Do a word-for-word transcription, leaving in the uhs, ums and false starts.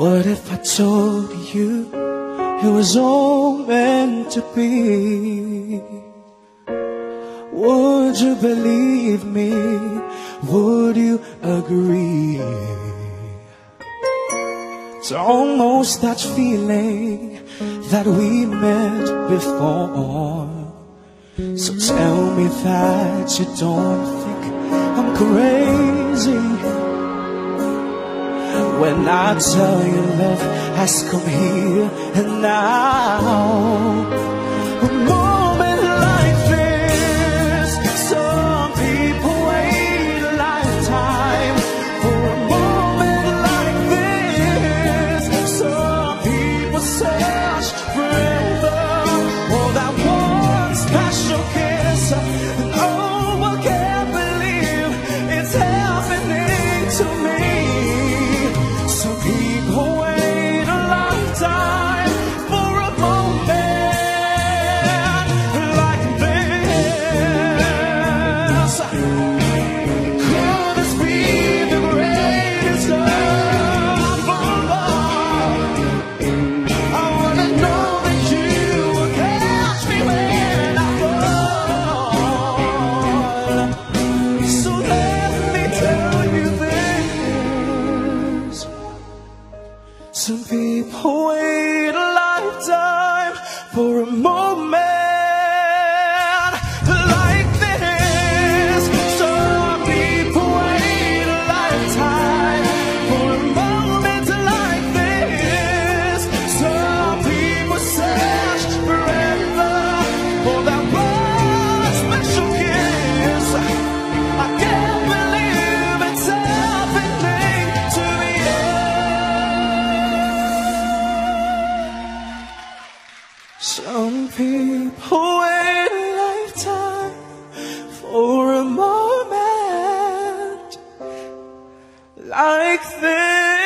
What if I told you it was all meant to be? Would you believe me? Would you agree? It's almost that feeling that we met before. So tell me that you don't think I'm crazy when I tell you love has come here and now. A moment like this, some people wait a lifetime for a moment like this. Some people search forever for that one special kiss. And oh, I can't believe it's happening to me. Some people wait a lifetime for a moment like this. Could this be the greatest love of all? I wanna know that you will catch me when I fall. So let me tell you this. Some people wait a lifetime for a moment like this. Some people wait a lifetime for a moment like this. Some people search forever for that one special kiss. I can't believe it's happening to me. Some people wait a lifetime for a moment like this.